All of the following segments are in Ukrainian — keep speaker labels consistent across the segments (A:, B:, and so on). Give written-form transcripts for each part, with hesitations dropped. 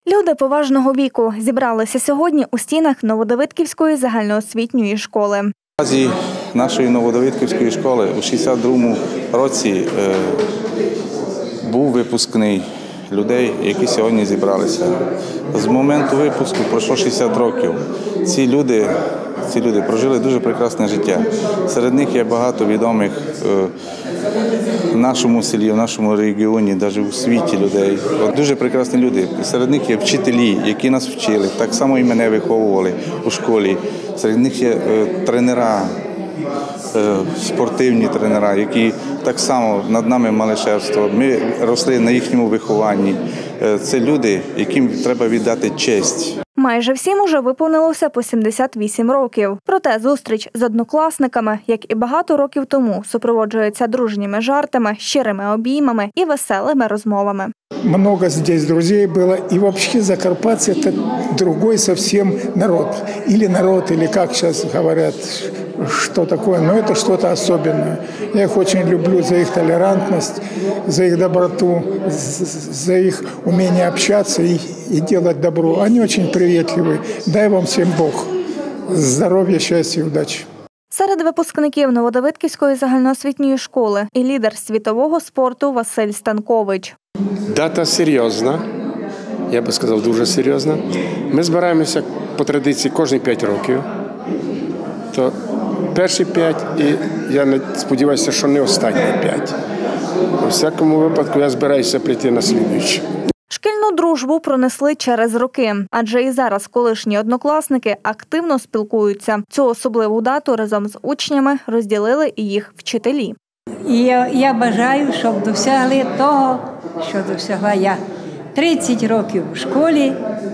A: Люди поважного віку зібралися сьогодні у стінах Новодавидківської загальноосвітньої школи.
B: В базі нашої Новодавидківської школи у 62-му році був випускний людей, які сьогодні зібралися. З моменту випуску пройшло 60 років. Ці люди прожили дуже прекрасне життя. Серед них є багато відомих в нашому селі, в нашому регіоні, навіть у світі людей. Дуже прекрасні люди. Серед них є вчителі, які нас вчили, так само і мене виховували у школі. Серед них є тренера, спортивні тренера, які так само над нами мали шефство. Ми росли на їхньому вихованні. Це люди, яким треба віддати честь.
A: Майже всім уже виповнилося по 78 років. Проте зустріч з однокласниками, як і багато років тому, супроводжується дружніми жартами, щирими обіймами і веселими розмовами.
C: Много здесь друзей было, и вообще Закарпатье – это другой совсем народ. Или народ, или как сейчас говорят, что такое, но это что-то особенное. Я их очень люблю за их толерантность, за их доброту, за их умение общаться и делать добро. Они очень приветливые. Дай вам всем Бог здоровья, счастья и удачи.
A: Серед випускників Новодавидківської загальноосвітньої школи і лідер світового спорту Василь Станкович.
D: Дата серйозна, я би сказав, дуже серйозна. Ми збираємося по традиції кожні 5 років. То перші 5 і я сподіваюся, що не останні 5. У всякому випадку я збираюся прийти на слідуючий.
A: Шкільну дружбу пронесли через роки, адже і зараз колишні однокласники активно спілкуються. Цю особливу дату разом з учнями розділили і їх вчителі.
E: І я бажаю, щоб досягли того, що досягла я. 30 років в школі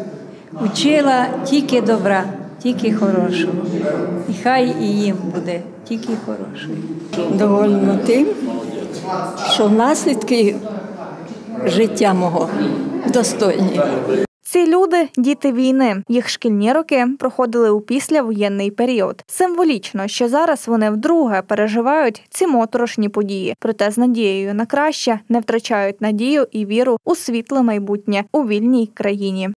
E: вчила тільки добра, тільки хорошого. І хай і їм буде тільки хорошого.
F: Довольна тим, що наслідки життя мого достойні.
A: Ці люди – діти війни. Їх шкільні роки проходили у післявоєнний період. Символічно, що зараз вони вдруге переживають ці моторошні події. Проте з надією на краще не втрачають надію і віру у світле майбутнє у вільній країні.